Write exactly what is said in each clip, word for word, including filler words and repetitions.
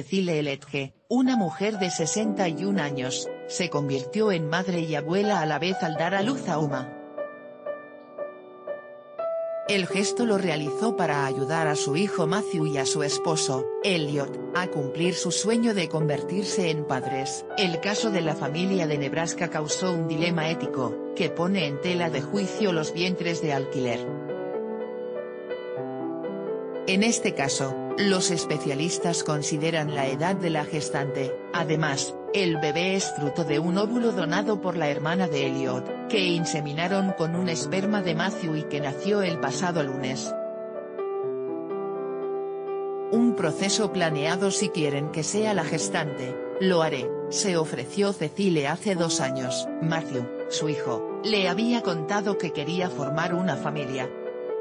Cecile Letge, una mujer de sesenta y un años, se convirtió en madre y abuela a la vez al dar a luz a Uma. El gesto lo realizó para ayudar a su hijo Matthew y a su esposo, Elliot, a cumplir su sueño de convertirse en padres. El caso de la familia de Nebraska causó un dilema ético, que pone en tela de juicio los vientres de alquiler. En este caso, los especialistas consideran la edad de la gestante. Además, el bebé es fruto de un óvulo donado por la hermana de Elliot, que inseminaron con un esperma de Matthew y que nació el pasado lunes. Un proceso planeado si quieren que sea la gestante, lo haré, se ofreció Cecile hace dos años. Matthew, su hijo, le había contado que quería formar una familia.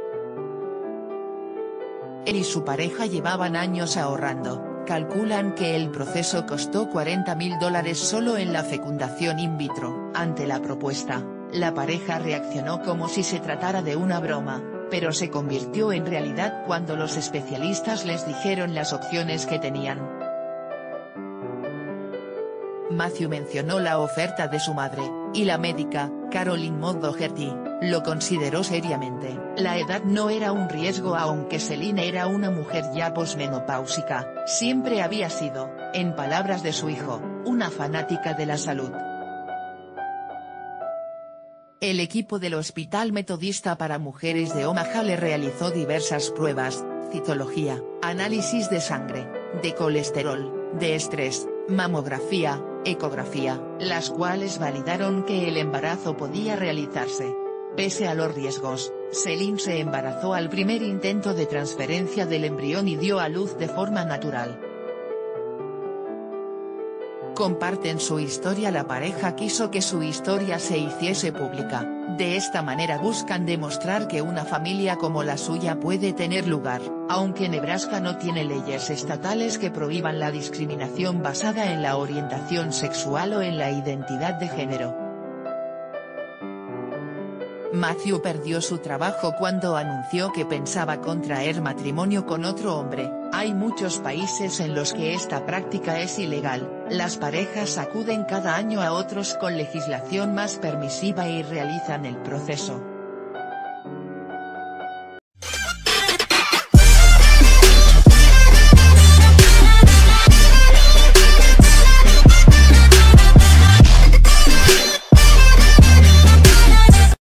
Él y su pareja llevaban años ahorrando. Calculan que el proceso costó cuarenta mil dólares solo en la fecundación in vitro. Ante la propuesta, la pareja reaccionó como si se tratara de una broma, pero se convirtió en realidad cuando los especialistas les dijeron las opciones que tenían. Matthew mencionó la oferta de su madre, y la médica, Caroline Doherty, lo consideró seriamente. La edad no era un riesgo aunque Celine era una mujer ya posmenopáusica, siempre había sido, en palabras de su hijo, una fanática de la salud. El equipo del Hospital Metodista para Mujeres de Omaha le realizó diversas pruebas, citología, análisis de sangre, de colesterol, de estrés, mamografía, ecografía, las cuales validaron que el embarazo podía realizarse. Pese a los riesgos, Celine se embarazó al primer intento de transferencia del embrión y dio a luz de forma natural. Comparten su historia. La pareja quiso que su historia se hiciese pública, de esta manera buscan demostrar que una familia como la suya puede tener lugar, aunque Nebraska no tiene leyes estatales que prohíban la discriminación basada en la orientación sexual o en la identidad de género. Matthew perdió su trabajo cuando anunció que pensaba contraer matrimonio con otro hombre. Hay muchos países en los que esta práctica es ilegal, las parejas acuden cada año a otros con legislación más permisiva y realizan el proceso.